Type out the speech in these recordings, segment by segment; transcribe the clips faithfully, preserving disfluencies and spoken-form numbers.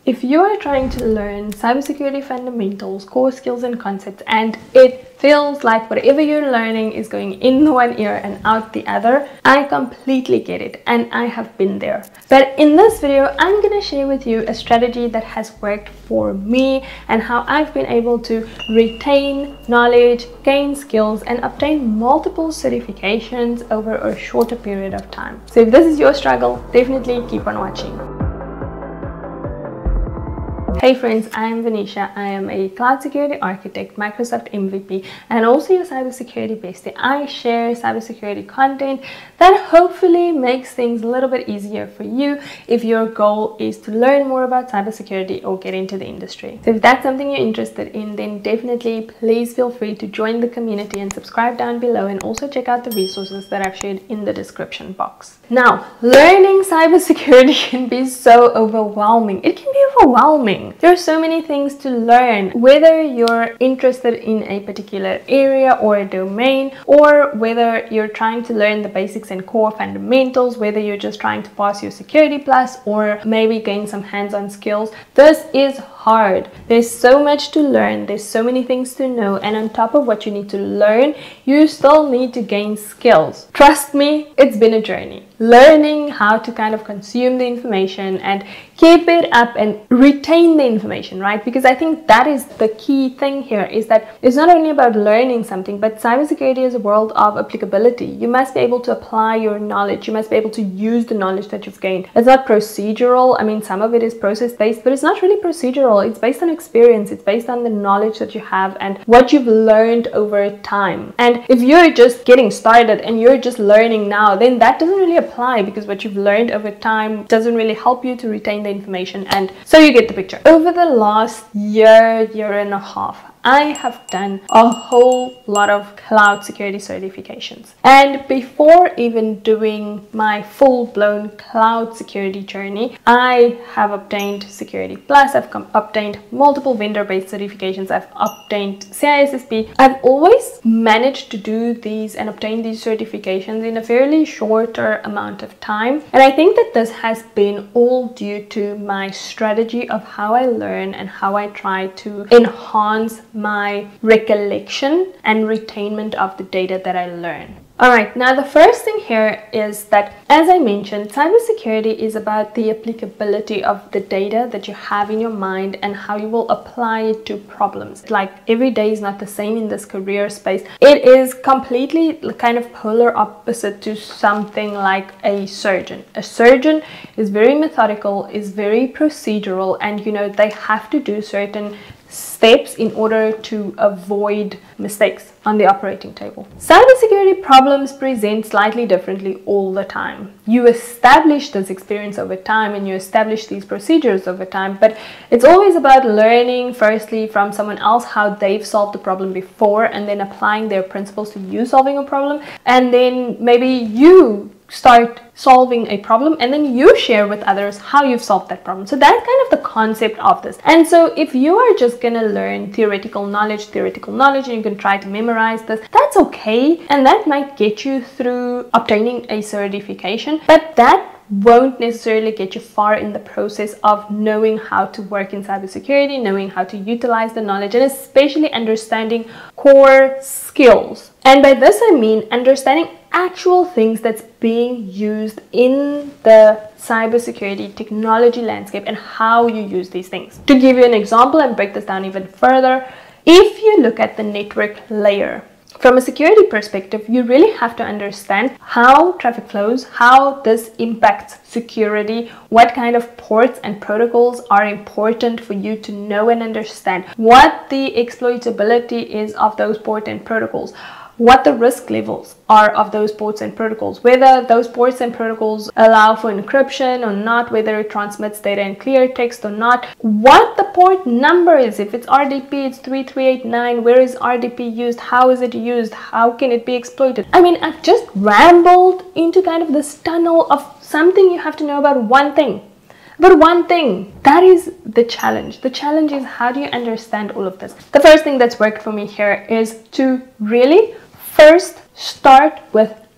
If you are trying to learn cybersecurity fundamentals, core skills and concepts, and it feels like whatever you're learning is going in one ear and out the other, I completely get it, and I have been there. But in this video, I'm going to share with you a strategy that has worked for me and how I've been able to retain knowledge, gain skills, and obtain multiple certifications over a shorter period of time. So if this is your struggle, definitely keep on watching. Hey friends, I am Venetia. I am a cloud security architect, Microsoft M V P, and also your cybersecurity bestie. I share cybersecurity content that hopefully makes things a little bit easier for you if your goal is to learn more about cybersecurity or get into the industry. So if that's something you're interested in, then definitely please feel free to join the community and subscribe down below, and also check out the resources that I've shared in the description box. Now, learning cybersecurity can be so overwhelming. It can be overwhelming. There are so many things to learn, whether you're interested in a particular area or a domain, or whether you're trying to learn the basics and core fundamentals, whether you're just trying to pass your security plus or maybe gain some hands-on skills. This is hard. There's so much to learn. There's so many things to know. And on top of what you need to learn, you still need to gain skills. Trust me, it's been a journey. Learning how to kind of consume the information and keep it up and retain the information, right? Because I think that is the key thing here, is that it's not only about learning something, but cybersecurity is a world of applicability. You must be able to apply your knowledge. You must be able to use the knowledge that you've gained. It's not procedural. I mean, some of it is process-based, but it's not really procedural. It's based on experience. It's based on the knowledge that you have and what you've learned over time. And if you're just getting started and you're just learning now, then that doesn't really apply, because what you've learned over time doesn't really help you to retain the information. And so you get the picture. Over the last year, year and a half, I have done a whole lot of cloud security certifications. And before even doing my full-blown cloud security journey, I have obtained Security Plus, I've obtained multiple vendor-based certifications, I've obtained C I S S P. I've always managed to do these and obtain these certifications in a fairly shorter amount of time. And I think that this has been all due to my strategy of how I learn and how I try to enhance my recollection and retainment of the data that I learn. Alright, now the first thing here is that, as I mentioned, cybersecurity is about the applicability of the data that you have in your mind and how you will apply it to problems. Like, every day is not the same in this career space. It is completely kind of polar opposite to something like a surgeon. A surgeon is very methodical, is very procedural, and you know, they have to do certain steps in order to avoid mistakes on the operating table. Cybersecurity problems present slightly differently all the time. You establish this experience over time and you establish these procedures over time, but it's always about learning firstly from someone else how they've solved the problem before, and then applying their principles to you solving a problem, and then maybe you start solving a problem and then you share with others how you've solved that problem. So that's kind of the concept of this. And so if you are just gonna learn theoretical knowledge, theoretical knowledge, and you can try to memorize this, that's okay. And that might get you through obtaining a certification, but that won't necessarily get you far in the process of knowing how to work in cybersecurity, knowing how to utilize the knowledge, and especially understanding core skills. And by this I mean understanding actual things that's being used in the cybersecurity technology landscape and how you use these things. To give you an example and break this down even further, if you look at the network layer, from a security perspective, you really have to understand how traffic flows, how this impacts security, what kind of ports and protocols are important for you to know and understand, what the exploitability is of those ports and protocols, what the risk levels are of those ports and protocols, whether those ports and protocols allow for encryption or not, whether it transmits data in clear text or not, what the port number is. If it's R D P, it's three three eight nine. Where is R D P used? How is it used? How can it be exploited? I mean, I've just rambled into kind of this tunnel of something you have to know about one thing. But one thing, that is the challenge. The challenge is, how do you understand all of this? The first thing that's worked for me here is to really first start with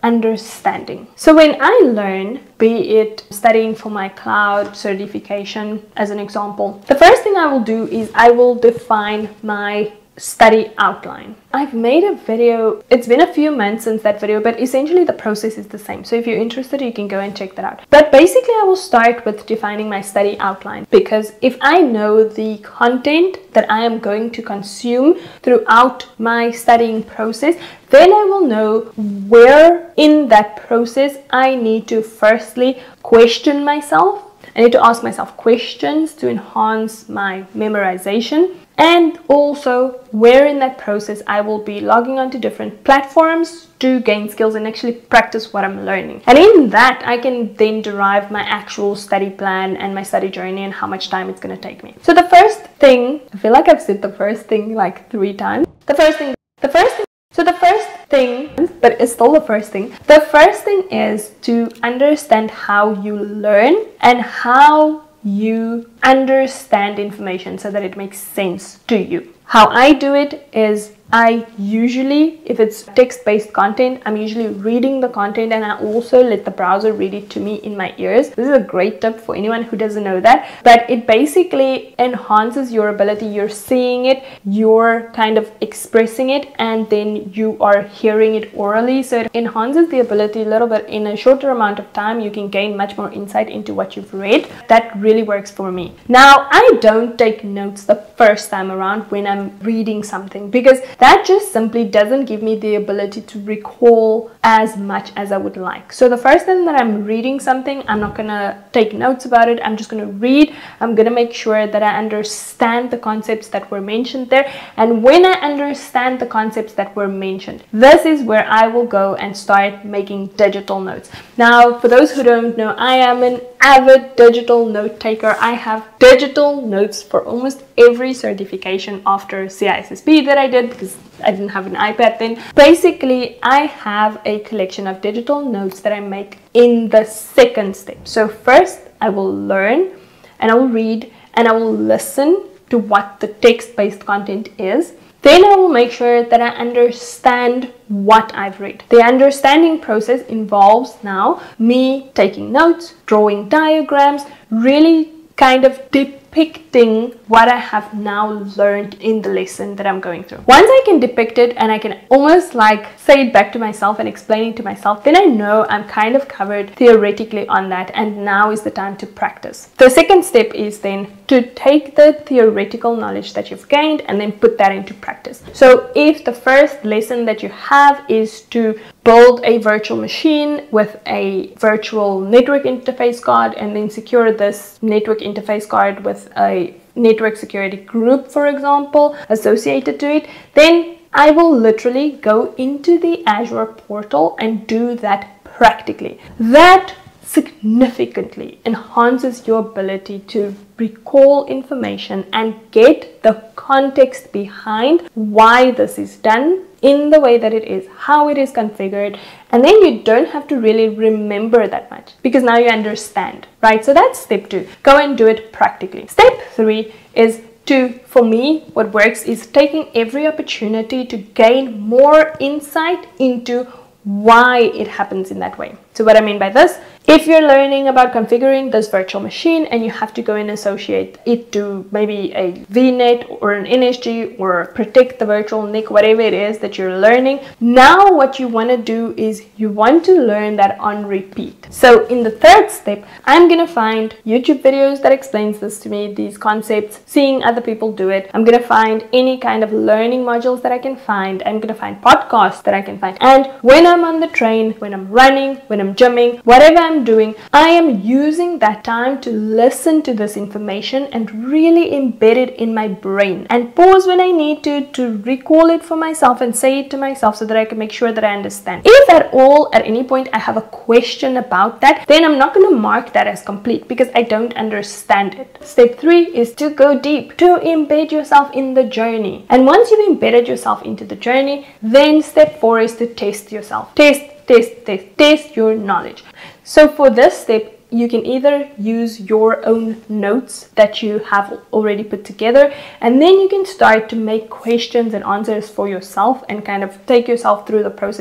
understanding. So when I learn, be it studying for my cloud certification as an example, the first thing I will do is I will define my study outline. I've made a video, it's been a few months since that video, but essentially the process is the same. So if you're interested, you can go and check that out. But basically I will start with defining my study outline, because if I know the content that I am going to consume throughout my studying process, then I will know where in that process I need to firstly question myself. I need to ask myself questions to enhance my memorization, and also where in that process I will be logging onto different platforms to gain skills and actually practice what I'm learning. And in that, I can then derive my actual study plan and my study journey and how much time it's going to take me. So the first thing, I feel like I've said the first thing like three times. The first thing, the first thing, so the first thing, but it's still the first thing. The first thing is to understand how you learn and how you understand information so that it makes sense to you. How I do it is I usually, if it's text-based content, I'm usually reading the content and I also let the browser read it to me in my ears. This is a great tip for anyone who doesn't know that, but it basically enhances your ability. You're seeing it, you're kind of expressing it, and then you are hearing it orally. So it enhances the ability a little bit. In a shorter amount of time, you can gain much more insight into what you've read. That really works for me. Now, I don't take notes the first time around when I'm reading something, because that just simply doesn't give me the ability to recall as much as I would like. So the first time that I'm reading something, I'm not gonna take notes about it. I'm just gonna read. I'm gonna make sure that I understand the concepts that were mentioned there. And when I understand the concepts that were mentioned, this is where I will go and start making digital notes. Now, for those who don't know, I am an avid digital note taker. I have digital notes for almost every certification after C I S S P that I did, because I didn't have an iPad then. Basically, I have a collection of digital notes that I make in the second step. So first, I will learn and I will read and I will listen to what the text-based content is. Then I will make sure that I understand what I've read. The understanding process involves now me taking notes, drawing diagrams, really kind of depicting what I have now learned in the lesson that I'm going through. Once I can depict it and I can almost like say it back to myself and explain it to myself, then I know I'm kind of covered theoretically on that, and now is the time to practice. The second step is then to take the theoretical knowledge that you've gained and then put that into practice. So if the first lesson that you have is to build a virtual machine with a virtual network interface card and then secure this network interface card with a network security group, for example, associated to it, then I will literally go into the Azure portal and do that practically. That significantly enhances your ability to recall information and get the context behind why this is done in the way that it is, how it is configured, and then you don't have to really remember that much because now you understand, right? So that's step two. Go and do it practically. Step three is to, for me, what works is taking every opportunity to gain more insight into why it happens in that way. So what I mean by this, if you're learning about configuring this virtual machine and you have to go and associate it to maybe a V net or an N S G or protect the virtual N I C, whatever it is that you're learning, now what you want to do is you want to learn that on repeat. So in the third step, I'm going to find YouTube videos that explains this to me, these concepts, seeing other people do it. I'm going to find any kind of learning modules that I can find. I'm going to find podcasts that I can find. And when I'm on the train, when I'm running, when I'm gymming, whatever I'm doing, I am using that time to listen to this information and really embed it in my brain and pause when I need to to recall it for myself and say it to myself so that I can make sure that I understand. If at all at any point I have a question about that, then I'm not going to mark that as complete because I don't understand it. Step three is to go deep, to embed yourself in the journey. And once you've embedded yourself into the journey, then step four is to test yourself. Test Test, test, test your knowledge. So for this step, you can either use your own notes that you have already put together, and then you can start to make questions and answers for yourself and kind of take yourself through the process of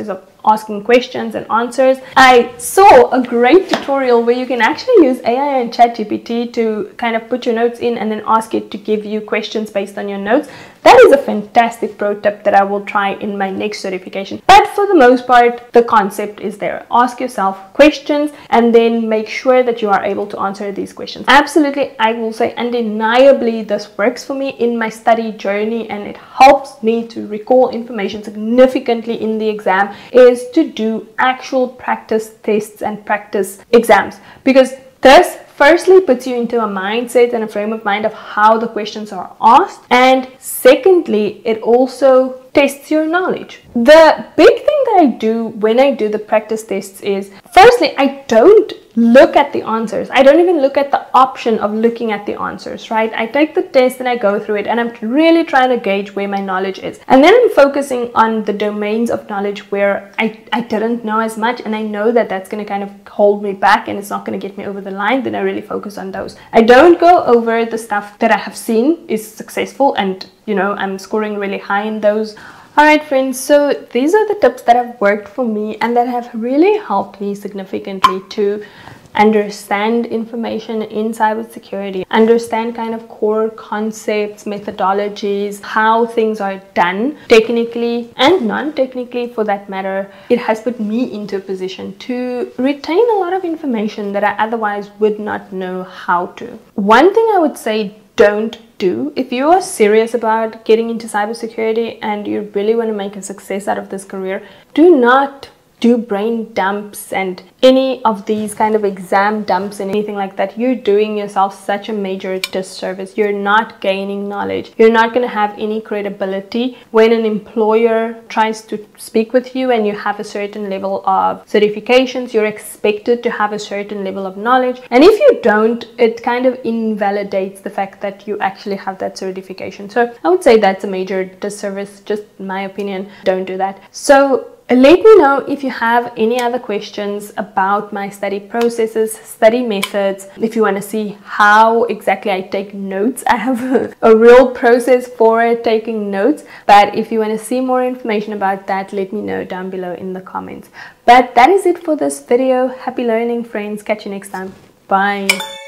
asking questions and answers. I saw a great tutorial where you can actually use A I and ChatGPT to kind of put your notes in and then ask it to give you questions based on your notes. That is a fantastic pro tip that I will try in my next certification. But for the most part, the concept is there. Ask yourself questions and then make sure that you are able to answer these questions. Absolutely, I will say undeniably this works for me in my study journey, and it helps me to recall information significantly in the exam, is to do actual practice tests and practice exams, because this firstly puts you into a mindset and a frame of mind of how the questions are asked, and secondly, it also tests your knowledge. The big thing that I do when I do the practice tests is, firstly, I don't look at the answers. I don't even look at the option of looking at the answers, right? I take the test and I go through it, and I'm really trying to gauge where my knowledge is. And then I'm focusing on the domains of knowledge where I, I didn't know as much, and I know that that's going to kind of hold me back and it's not going to get me over the line. Then I really focus on those. I don't go over the stuff that I have seen is successful and, you know, I'm scoring really high in those. Alright friends, so these are the tips that have worked for me and that have really helped me significantly to understand information in cybersecurity, understand kind of core concepts, methodologies, how things are done technically and non-technically for that matter. It has put me into a position to retain a lot of information that I otherwise would not know how to. One thing I would say don't do, if you are serious about getting into cybersecurity and you really want to make a success out of this career, do not do brain dumps and any of these kind of exam dumps and anything like that. You're doing yourself such a major disservice. You're not gaining knowledge. You're not going to have any credibility when an employer tries to speak with you and you have a certain level of certifications. You're expected to have a certain level of knowledge, and if you don't, it kind of invalidates the fact that you actually have that certification. So I would say that's a major disservice, just in my opinion. Don't do that. So let me know if you have any other questions about my study processes, study methods. If you want to see how exactly I take notes, I have a, a real process for taking notes. But if you want to see more information about that, let me know down below in the comments. But that is it for this video. Happy learning, friends. Catch you next time. Bye.